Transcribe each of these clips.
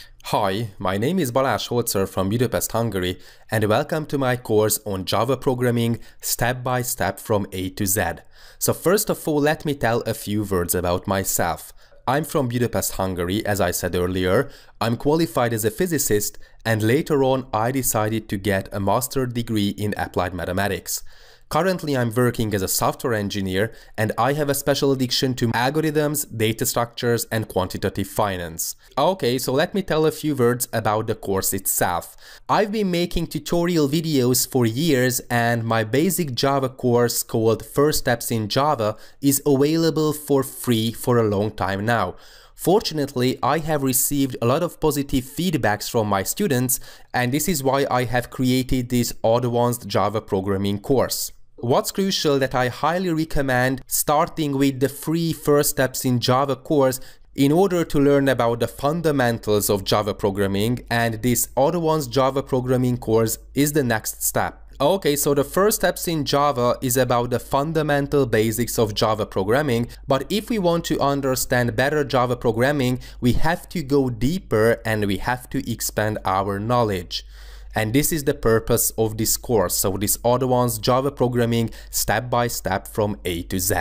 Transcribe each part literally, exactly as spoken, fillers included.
Hi, my name is Balázs Holzer from Budapest, Hungary, and welcome to my course on Java programming step by step from A to Z. So first of all, let me tell a few words about myself. I'm from Budapest, Hungary, as I said earlier. I'm qualified as a physicist, and later on I decided to get a master's degree in applied mathematics. Currently, I'm working as a software engineer, and I have a special addiction to algorithms, data structures, and quantitative finance. Okay, so let me tell a few words about the course itself. I've been making tutorial videos for years, and my basic Java course called First Steps in Java is available for free for a long time now. Fortunately, I have received a lot of positive feedbacks from my students, and this is why I have created this advanced Java programming course. What's crucial that I highly recommend starting with the free First Steps in Java course in order to learn about the fundamentals of Java programming, and this advanced Java programming course is the next step. Okay, so the First Steps in Java is about the fundamental basics of Java programming, but if we want to understand better Java programming, we have to go deeper and we have to expand our knowledge. And this is the purpose of this course, so this advanced Java programming step by step from A to Z.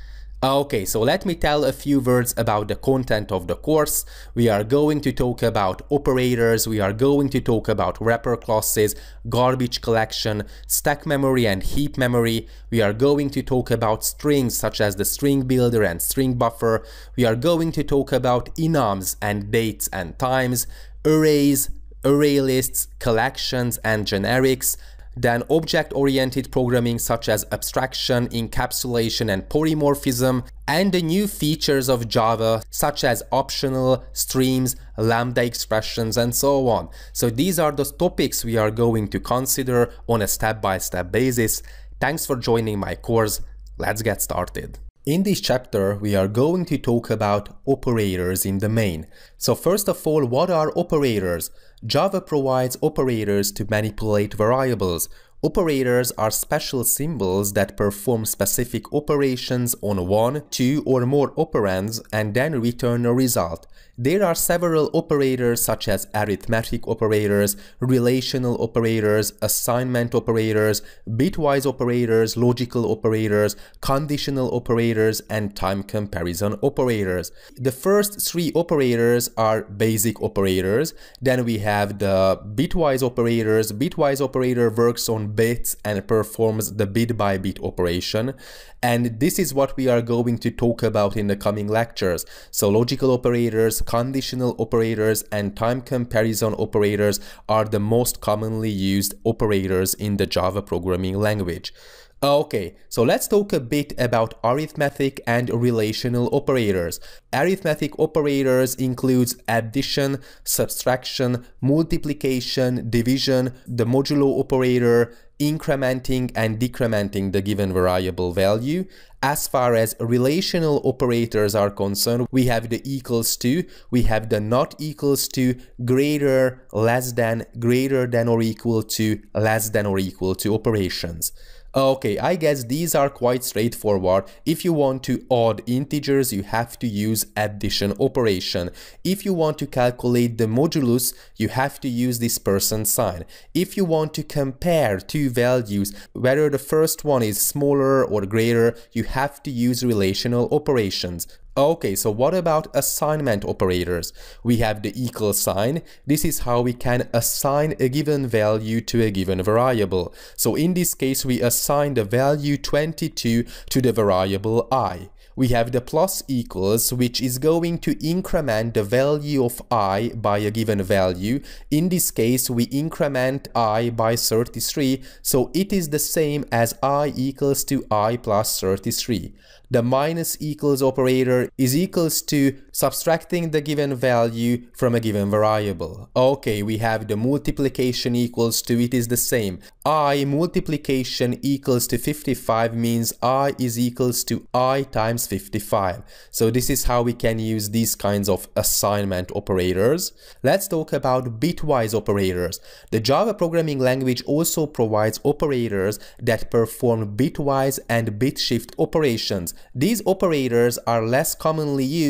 Okay, so let me tell a few words about the content of the course. We are going to talk about operators, we are going to talk about wrapper classes, garbage collection, stack memory and heap memory. We are going to talk about strings such as the string builder and string buffer. We are going to talk about enums and dates and times, arrays, array lists, collections and generics, then object-oriented programming such as abstraction, encapsulation and polymorphism, and the new features of Java such as optional, streams, lambda expressions and so on. So these are the topics we are going to consider on a step-by-step basis. Thanks for joining my course. Let's get started. In this chapter, we are going to talk about operators in the main. So first of all, what are operators? Java provides operators to manipulate variables. Operators are special symbols that perform specific operations on one, two, or more operands and then return a result. There are several operators such as arithmetic operators, relational operators, assignment operators, bitwise operators, logical operators, conditional operators, and time comparison operators. The first three operators are basic operators. Then we have the bitwise operators. Bitwise operator works on bits and performs the bit-by-bit operation. And this is what we are going to talk about in the coming lectures. So logical operators, conditional operators, and time comparison operators are the most commonly used operators in the Java programming language. Okay, so let's talk a bit about arithmetic and relational operators. Arithmetic operators includes addition, subtraction, multiplication, division, the modulo operator, incrementing and decrementing the given variable value. As far as relational operators are concerned, we have the equals to, we have the not equals to, greater, less than, greater than or equal to, less than or equal to operations. Okay, I guess these are quite straightforward. If you want to add integers, you have to use addition operation. If you want to calculate the modulus, you have to use this percent sign. If you want to compare two values, whether the first one is smaller or greater, you have to use relational operations. Okay, so what about assignment operators? We have the equal sign. This is how we can assign a given value to a given variable. So in this case, we assign the value twenty-two to the variable I. We have the plus equals, which is going to increment the value of I by a given value. In this case, we increment I by thirty-three, so it is the same as I equals to I plus thirty-three. The minus equals operator is equals to subtracting the given value from a given variable. Okay, we have the multiplication equals to, it is the same. I multiplication equals to fifty-five means I is equals to I times fifty-five. So this is how we can use these kinds of assignment operators. Let's talk about bitwise operators. The Java programming language also provides operators that perform bitwise and bit shift operations. These operators are less commonly used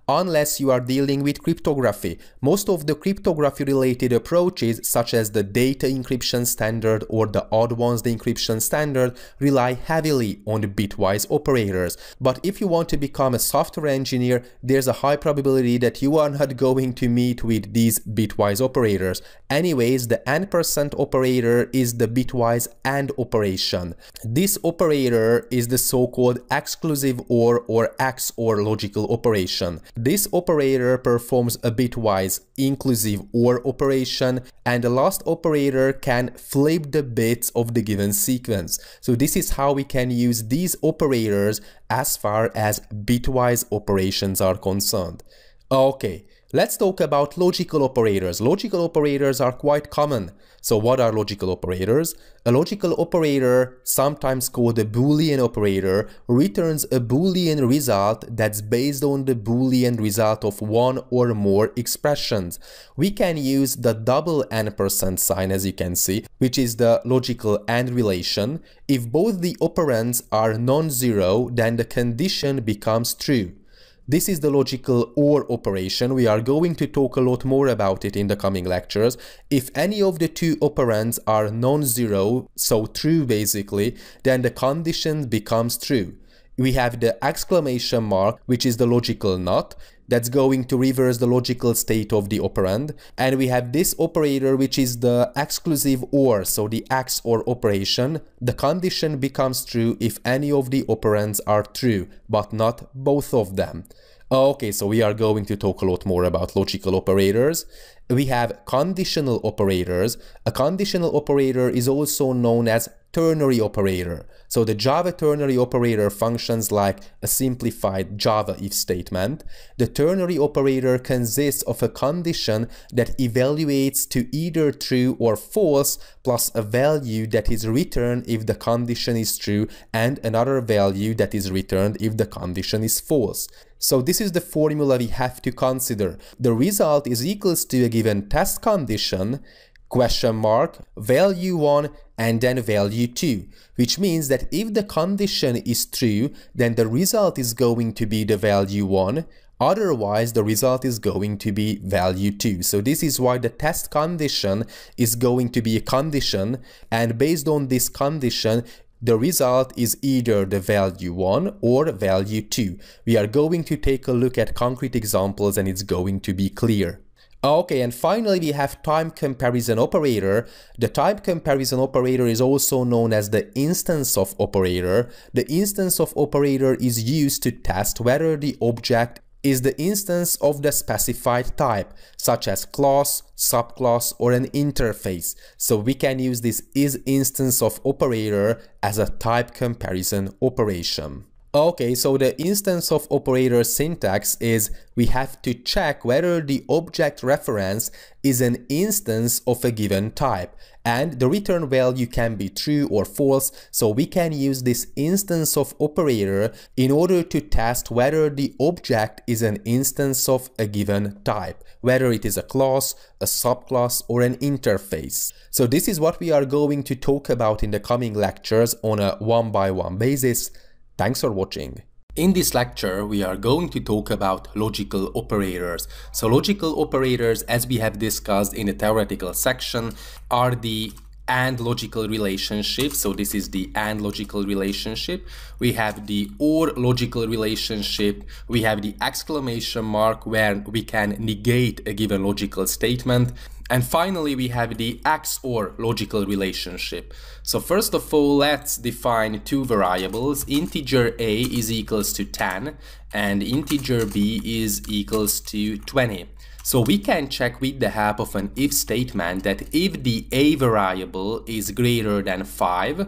unless you are dealing with cryptography. Most of the cryptography related approaches, such as the data encryption standard or the advanced encryption standard, rely heavily on bitwise operators. But if you want to become a software engineer, there's a high probability that you are not going to meet with these bitwise operators. Anyways, the and percent operator is the bitwise AND operation. This operator is the so-called exclusive OR or X OR logical operation. This operator performs a bitwise inclusive OR operation, and the last operator can flip the bits of the given sequence. So this is how we can use these operators as far as bitwise operations are concerned. Okay, let's talk about logical operators. Logical operators are quite common. So what are logical operators? A logical operator, sometimes called a Boolean operator, returns a Boolean result that's based on the Boolean result of one or more expressions. We can use the double and percent sign, as you can see, which is the logical AND relation. If both the operands are non-zero, then the condition becomes true. This is the logical OR operation. We are going to talk a lot more about it in the coming lectures. If any of the two operands are non-zero, so true basically, then the condition becomes true. We have the exclamation mark, which is the logical NOT. That's going to reverse the logical state of the operand. And we have this operator, which is the exclusive OR, so the X OR operation. The condition becomes true if any of the operands are true, but not both of them. Okay, so we are going to talk a lot more about logical operators. We have conditional operators. A conditional operator is also known as ternary operator. So the Java ternary operator functions like a simplified Java if statement. The ternary operator consists of a condition that evaluates to either true or false plus a value that is returned if the condition is true and another value that is returned if the condition is false. So this is the formula we have to consider. The result is equals to a given test condition, question mark, value one, and then value two, which means that if the condition is true, then the result is going to be the value one, otherwise the result is going to be value two. So this is why the test condition is going to be a condition, and based on this condition, the result is either the value one or value two. We are going to take a look at concrete examples and it's going to be clear. Okay, and finally we have time comparison operator. The time comparison operator is also known as the instance of operator. The instance of operator is used to test whether the object is the instance of the specified type, such as class, subclass, or an interface. So we can use this is instance of operator as a type comparison operation. Okay, so the instance of operator syntax is we have to check whether the object reference is an instance of a given type, and the return value can be true or false, so we can use this instance of operator in order to test whether the object is an instance of a given type, whether it is a class, a subclass, or an interface. So this is what we are going to talk about in the coming lectures on a one-by-one basis. Thanks for watching. In this lecture, we are going to talk about logical operators. So logical operators, as we have discussed in the theoretical section, are the AND logical relationship. So this is the AND logical relationship. We have the OR logical relationship. We have the exclamation mark where we can negate a given logical statement. And finally, we have the X OR logical relationship. So first of all, let's define two variables. Integer A is equals to ten and integer B is equals to twenty. So we can check with the help of an if statement that if the A variable is greater than five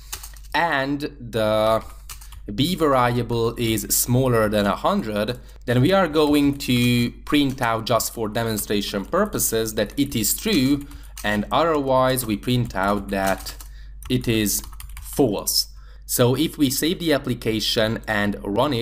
and the B variable is smaller than one hundred, then we are going to print out, just for demonstration purposes, that it is true, and otherwise we print out that it is false. So if we save the application and run it,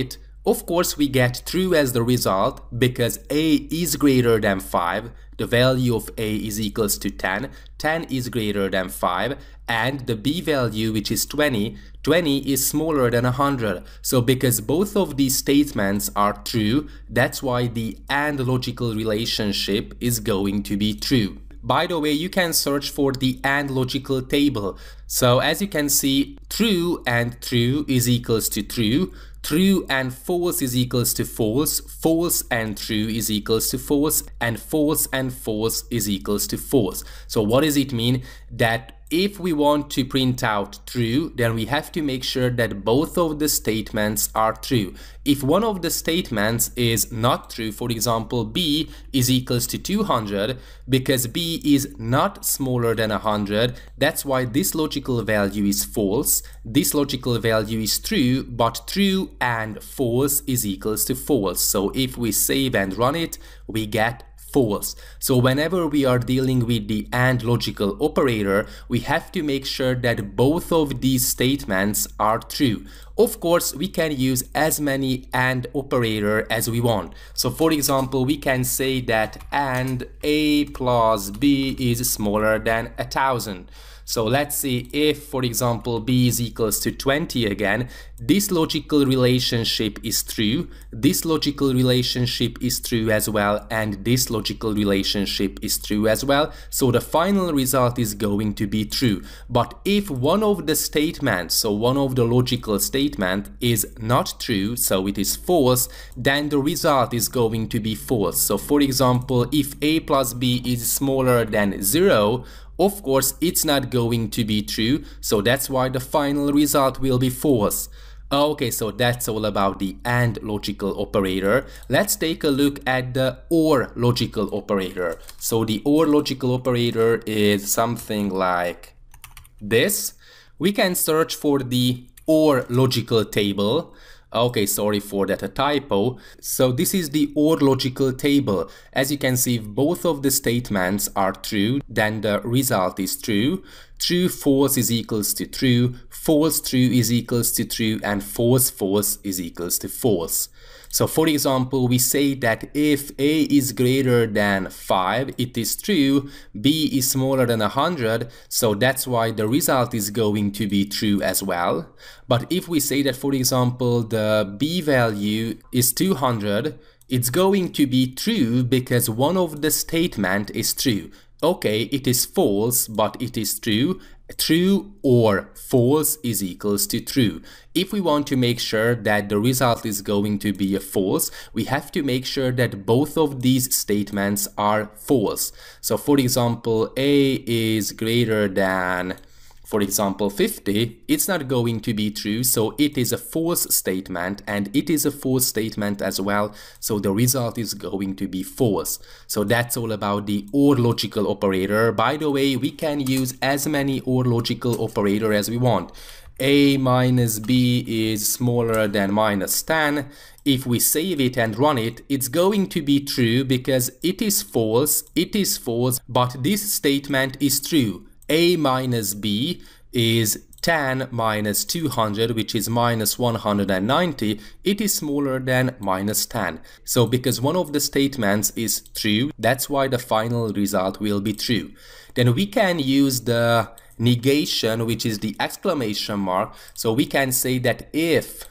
Of course, we get true as the result because a is greater than five, the value of a is equals to ten, ten is greater than five, and the b value, which is twenty, twenty is smaller than one hundred. So because both of these statements are true, that's why the AND logical relationship is going to be true. By the way, you can search for the AND logical table. So as you can see, true and true is equals to true, true and false is equals to false, false and true is equals to false, and false and false is equals to false. So what does it mean? That if we want to print out true, then we have to make sure that both of the statements are true. If one of the statements is not true, for example, b is equals to two hundred, because b is not smaller than one hundred, that's why this logical value is false, this logical value is true, but true and false is equals to false. So if we save and run it, we get false. So whenever we are dealing with the AND logical operator, we have to make sure that both of these statements are true. Of course, we can use as many AND operator as we want. So for example, we can say that AND a plus b is smaller than a thousand. So let's see if, for example, b is equals to twenty again, this logical relationship is true, this logical relationship is true as well, and this logical relationship is true as well. So the final result is going to be true. But if one of the statements, so one of the logical statement is not true, so it is false, then the result is going to be false. So for example, if a plus b is smaller than zero, of course, it's not going to be true, so that's why the final result will be false. Okay, so that's all about the AND logical operator. Let's take a look at the OR logical operator. So the OR logical operator is something like this. We can search for the OR logical table. Okay, sorry for that, a typo. So this is the OR logical table. As you can see, if both of the statements are true, then the result is true. True false is equals to true, false true is equals to true, and false false is equals to false. So for example, we say that if a is greater than five, it is true, b is smaller than one hundred, so that's why the result is going to be true as well. But if we say that, for example, the b value is two hundred, it's going to be true because one of the statement is true. Okay, it is false, but it is true. True or false is equals to true. If we want to make sure that the result is going to be a false, we have to make sure that both of these statements are false. So for example, a is greater than, for example, fifty, it's not going to be true, so it is a false statement, and it is a false statement as well, so the result is going to be false. So that's all about the OR logical operator. By the way, we can use as many OR logical operator as we want. A minus b is smaller than minus ten. If we save it and run it, it's going to be true because it is false, it is false, but this statement is true. A minus b is ten minus two hundred, which is minus one hundred ninety. It is smaller than minus ten. So because one of the statements is true, that's why the final result will be true. Then we can use the negation, which is the exclamation mark. So we can say that if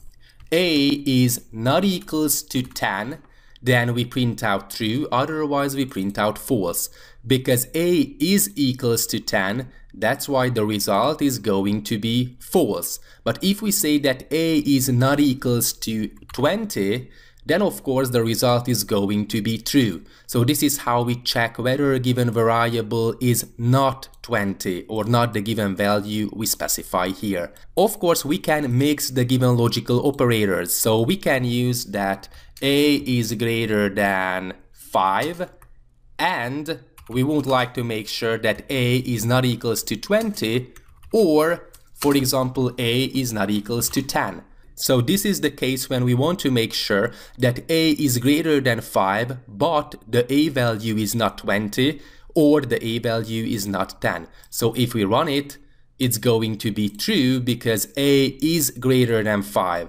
a is not equals to ten, then we print out true, otherwise we print out false. Because a is equals to ten, that's why the result is going to be false. But if we say that a is not equals to twenty, then of course the result is going to be true. So this is how we check whether a given variable is not twenty or not the given value we specify here. Of course, we can mix the given logical operators. So we can use that a is greater than five, and we would like to make sure that a is not equals to twenty, or for example, a is not equals to ten. So this is the case when we want to make sure that a is greater than five, but the a value is not twenty, or the a value is not ten. So if we run it, it's going to be true because a is greater than five.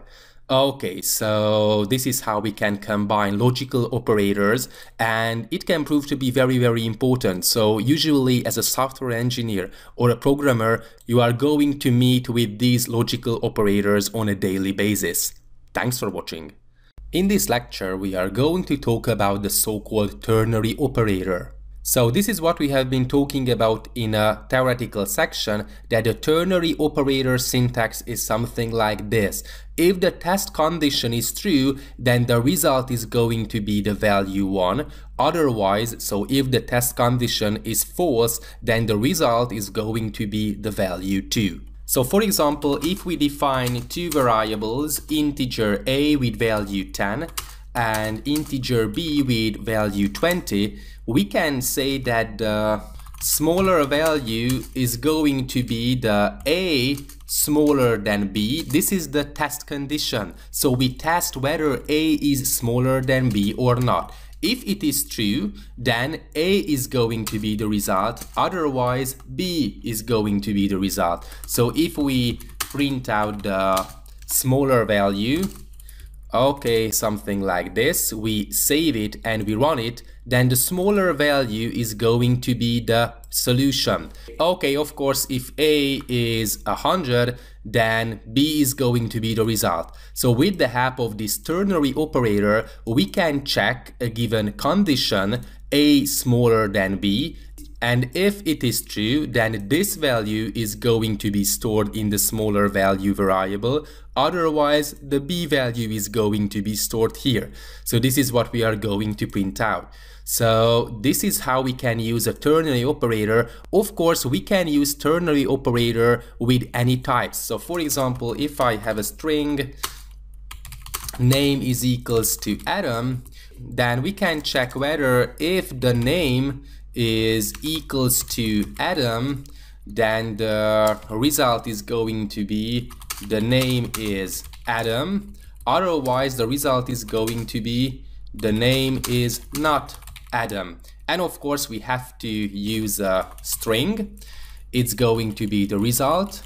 Okay, so this is how we can combine logical operators, and it can prove to be very, very important. So usually as a software engineer or a programmer, you are going to meet with these logical operators on a daily basis. Thanks for watching. In this lecture, we are going to talk about the so-called ternary operator. So this is what we have been talking about in a theoretical section, that the ternary operator syntax is something like this. If the test condition is true, then the result is going to be the value one. Otherwise, so if the test condition is false, then the result is going to be the value two. So for example, if we define two variables, integer a with value ten and integer b with value twenty, we can say that the smaller value is going to be the a smaller than b. This is the test condition. So we test whether a is smaller than b or not. If it is true, then a is going to be the result, otherwise b is going to be the result. So if we print out the smaller value, okay, something like this, we save it and we run it, then the smaller value is going to be the solution. Okay, of course, if a is one hundred, then b is going to be the result. So with the help of this ternary operator, we can check a given condition, a smaller than b, and if it is true, then this value is going to be stored in the smaller value variable. Otherwise, the b value is going to be stored here. So this is what we are going to print out. So this is how we can use a ternary operator. Of course, we can use ternary operator with any types. So for example, if I have a string name is equals to Adam, then we can check whether if the name is equals to Adam, then the result is going to be the name is Adam. Otherwise, the result is going to be the name is not Adam. And of course, we have to use a string. It's going to be the result.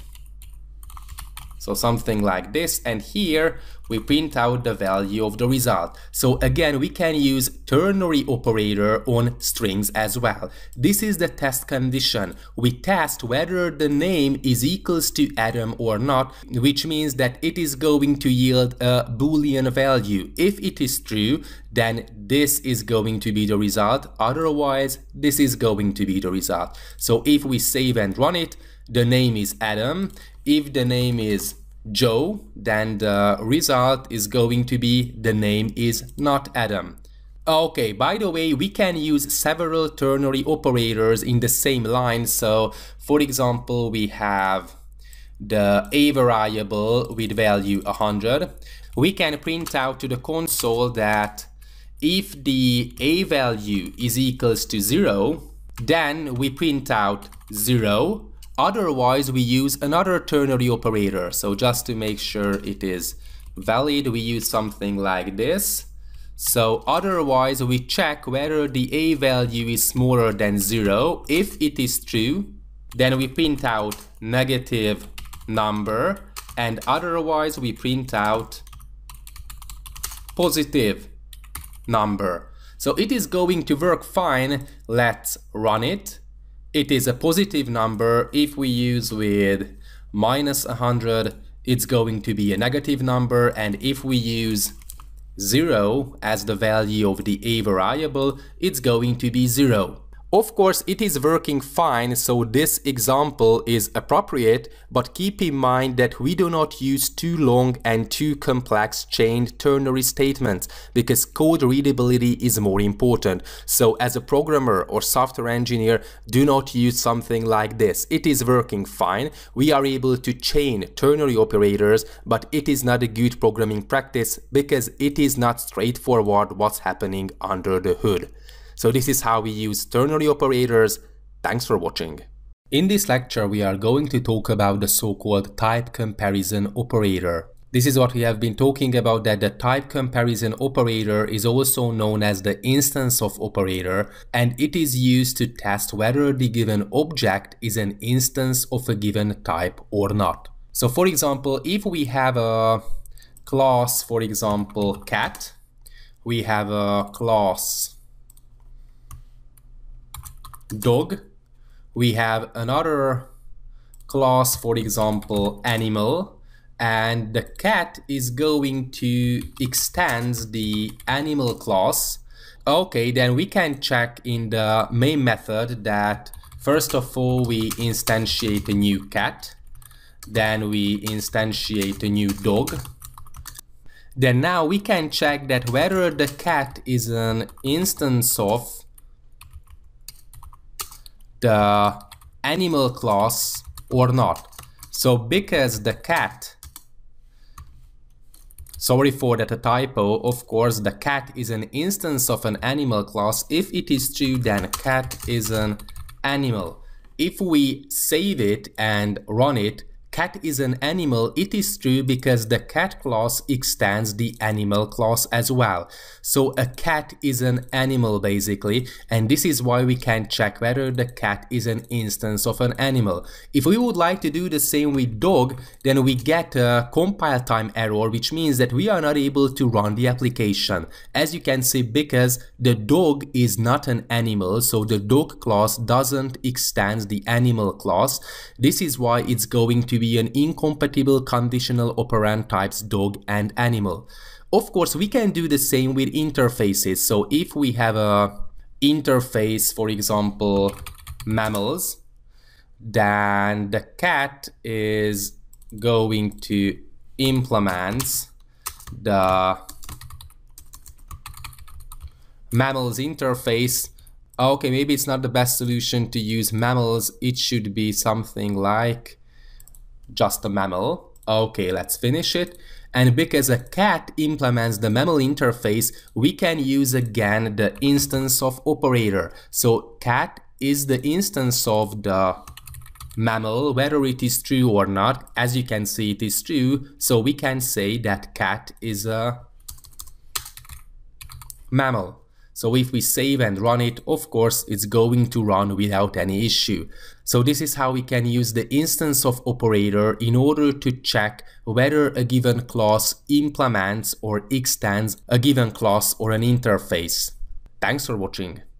So something like this, and here we print out the value of the result. So again, we can use ternary operator on strings as well. This is the test condition. We test whether the name is equals to Adam or not, which means that it is going to yield a Boolean value. If it is true, then this is going to be the result. Otherwise, this is going to be the result. So if we save and run it, the name is Adam. If the name is Joe, then the result is going to be the name is not Adam. Okay, by the way, we can use several ternary operators in the same line. So for example, we have the a variable with value one hundred. We can print out to the console that if the a value is equals to zero, then we print out zero. Otherwise, we use another ternary operator. So just to make sure it is valid, we use something like this. So otherwise, we check whether the a value is smaller than zero. If it is true, then we print out negative number, and otherwise we print out positive number. So it is going to work fine. Let's run it. It is a positive number. If we use with minus one hundred, it's going to be a negative number. And if we use zero as the value of the a variable, it's going to be zero. Of course, it is working fine, so this example is appropriate, but keep in mind that we do not use too long and too complex chained ternary statements, because code readability is more important. So as a programmer or software engineer, do not use something like this. It is working fine. We are able to chain ternary operators, but it is not a good programming practice because it is not straightforward what's happening under the hood. So this is how we use ternary operators. Thanks for watching. In this lecture, we are going to talk about the so-called type comparison operator. This is what we have been talking about, that the type comparison operator is also known as the instance of operator, and it is used to test whether the given object is an instance of a given type or not. So for example, if we have a class, for example, cat. We have a class dog. We have another class, for example, animal. And the cat is going to extend the animal class. Okay, then we can check in the main method that first of all we instantiate a new cat, then we instantiate a new dog. Then now we can check that whether the cat is an instance of the animal class or not. So because the cat, sorry for that a typo, of course the cat is an instance of an animal class. If it is true, then cat is an animal. If we save it and run it, cat is an animal, it is true because the cat class extends the animal class as well. So a cat is an animal basically, and this is why we can check whether the cat is an instance of an animal. If we would like to do the same with dog, then we get a compile time error, which means that we are not able to run the application. As you can see, because the dog is not an animal, so the dog class doesn't extend the animal class. This is why it's going to be an incompatible conditional operand types dog and animal. Of course, we can do the same with interfaces. So if we have a interface, for example, mammals, then the cat is going to implement the mammals interface. Okay, maybe it's not the best solution to use mammals. It should be something like just a mammal. Okay, let's finish it. And because a cat implements the mammal interface, we can use again the instance of operator. So cat is the instance of the mammal, whether it is true or not. As you can see, it is true. So we can say that cat is a mammal. So if we save and run it, of course, it's going to run without any issue. So this is how we can use the instance of operator in order to check whether a given class implements or extends a given class or an interface. Thanks for watching.